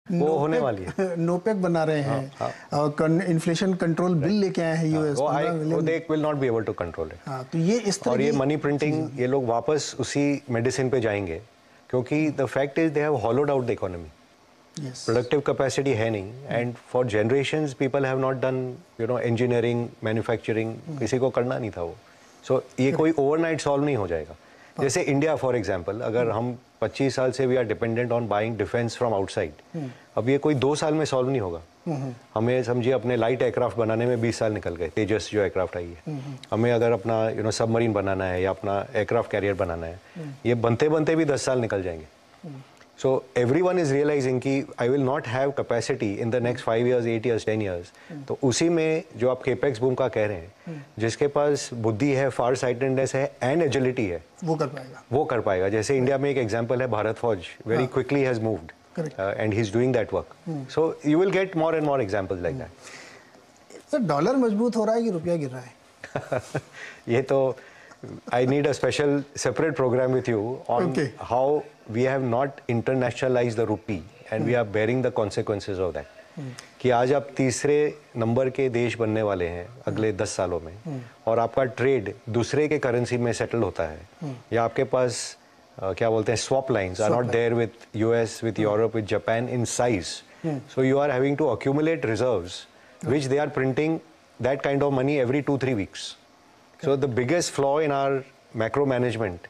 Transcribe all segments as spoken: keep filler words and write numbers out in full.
वो होने वाली है। नोपेक बना रहे हैं, हाँ, हाँ। और इन्फ्लेशन कंट्रोल बिल लेके आए हैं यूएस, वो they will not be able to control it. हाँ, तो ये इस तरह और ये मनी प्रिंटिंग, ये लोग वापस उसी मेडिसिन पे जाएंगे, क्योंकि the fact is they have hollowed out the economy. Productive capacity है नहीं, and for generations people have not done you know engineering, manufacturing, किसी को करना नहीं था वो। सो so, ये कोई ओवरनाइट सॉल्व नहीं हो जाएगा। जैसे इंडिया फॉर एग्जांपल, अगर हम पच्चीस साल से we are dependent on buying defence from outside, अब ये कोई दो साल में सॉल्व नहीं होगा। हमें समझिए अपने लाइट एयरक्राफ्ट बनाने में बीस साल निकल गए, तेजस जो एयरक्राफ्ट आई है। हमें अगर अपना यू नो सबमरीन बनाना है या अपना एयरक्राफ्ट कैरियर बनाना है, ये बनते बनते भी दस साल निकल जाएंगे। So everyone is realizing कि I will not have capacity in the next five years, eight years, ten years. तो उसी में जो आप केपेक्स बूम का कह रहे हैं, जिसके पास बुद्धि है, फार साइटेडनेस है एंड एजिलिटी है, वो कर पाएगा वो कर पाएगा जैसे इंडिया में एक एग्जांपल है भारत फौज, very quickly has moved and he is doing that work. So you will get more and more examples like that. Sir, dollar मजबूत हो रहा है कि रुपया गिर रहा है? ये तो I need a special separate program with you on okay. how we have not internationalized the rupee and hmm. we are bearing the consequences of that. hmm. कि आज आप तीसरे नंबर के देश बनने वाले हैं अगले दस सालों में, hmm. और आपका ट्रेड दूसरे के करेंसी में सेटल होता है, hmm. या आपके पास uh, क्या बोलते हैं swap lines are not there with US, with Europe, with Japan in size, so you are having to accumulate reserves which they are printing that kind of money every two three weeks. So the biggest flaw in our macro management,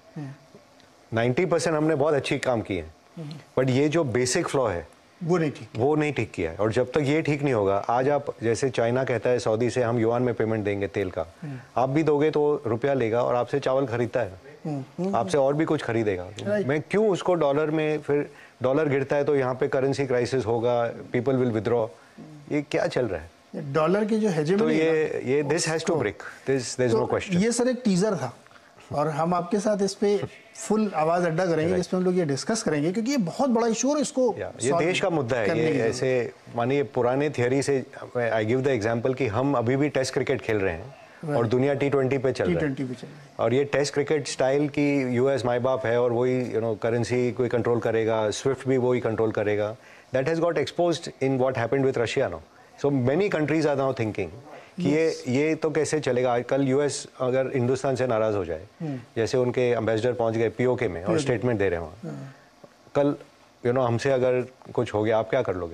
ninety percent हमने बहुत अच्छी काम की है, but ये जो basic flaw है वो नहीं ठीक वो नहीं ठीक किया है। और जब तक ये ठीक नहीं होगा, आज आप जैसे चाइना कहता है सऊदी से हम युआन में पेमेंट देंगे तेल का, आप भी दोगे तो रुपया लेगा और आपसे चावल खरीदता है, आपसे और भी कुछ खरीदेगा। मैं क्यों उसको डॉलर में, फिर डॉलर गिरता है तो यहाँ पे करेंसी क्राइसिस होगा, पीपल विल विथड्रॉ, ये क्या चल रहा है? डॉलर की जो हेजेमनी, तो ये ये this has to break, this there is no question. ये सर एक टीजर था और हम आपके साथ इस पे फुल आवाज अड्डा करेंगे, जिसमें हम लोग ये डिस्कस करेंगे, क्योंकि ये बहुत बड़ा इशू है, इसको ये देश का मुद्दा है। ये ऐसे मानिए पुराने थियरी से आई गिव द एग्जांपल कि हम अभी भी टेस्ट क्रिकेट खेल रहे हैं और दुनिया टी ट्वेंटी पे चल रहा है, और ये टेस्ट क्रिकेट स्टाइल की यूएस माई बाप है और वही यू नो करेंसी कोई कंट्रोल करेगा, स्विफ्ट भी वही कंट्रोल करेगा। That has got exposed in what happened with Russia now. So many countries are now thinking कि ये ये तो कैसे चलेगा। कल यूएस अगर हिंदुस्तान से नाराज हो जाए, जैसे उनके एम्बेसडर पहुंच गए पीओके में और स्टेटमेंट दे रहे हैं वहाँ, कल यू नो हमसे अगर कुछ हो गया, आप क्या कर लोगे?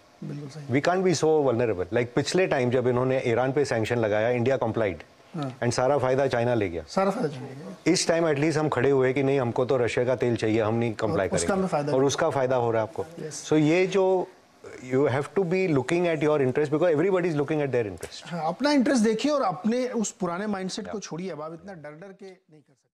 We can't be so vulnerable. Like पिछले टाइम जब इन्होंने ईरान पे सैंक्शन लगाया, इंडिया कंप्लाइड एंड सारा फायदा चाइना ले गया। सारा फायदा चाइना ले गया। इस टाइम एटलीस्ट हम खड़े हुए कि नहीं, हमको तो रशिया का तेल चाहिए, हम नहीं कंप्लाई करेंगे, और उसका फायदा हो रहा है आपको। सो ये जो you have to be looking at your interest because everybody is looking at their interest. अपना इंटरेस्ट देखिए और अपने उस पुराने माइंडसेट को छोड़िए। अब आप इतना डर डर के नहीं कर सकते।